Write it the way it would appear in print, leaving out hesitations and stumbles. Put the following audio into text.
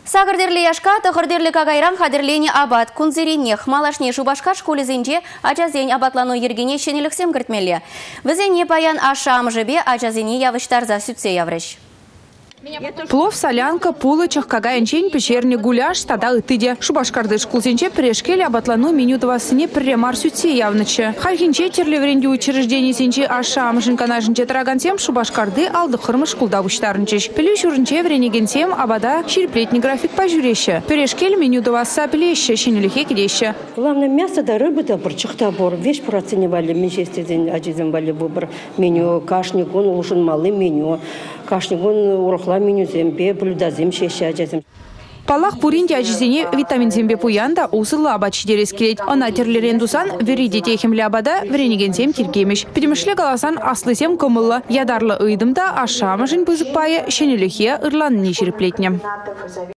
Сағырдерлі яшка, тұғырдерлі кағайран қадірлені абат, күнзеріне, малашне шубашқа школезенде ажазен абатлану ергене шенеліксем кіртмелі. Візене баян ашам жібе ажазене явыштарза сүтсе яврыш. Плов, солянка, пулычах, кагаянчень, пещерный гуляш, стада ытыде. Шубашкарды шкулсенче прешкели абатлану меню двасыне премар сүтсе явнычы. Хальхинче терлевренде учреждений сенче ашам жинканашынче трагансем шубашкарды алды хырмы шкулда уштарынчыш. Пелю шурынче вренегенсем абада ширплетний график пожуреща. Прешкели меню дваса плеще, щенелихе кидеще. Главное мясо да рыбы да бурчыхта бор. Вещь проценивали, меньшестен ажизен вали выбор меню. Кашнигун улшын малы меню. Кашнигун урахла меню зембе, блюда земшеща ажизем. Палах пуринде ажизене витамин зембе пуянда усылы абачи дерес келет. Она терлерендусан вериде техемле абада вренегенсем тиркемеш. Педемешле галасан аслысем комылла. Ядарлы ыйдымда ашамы жын пызык пае шенелехе ырлан нешірплетне.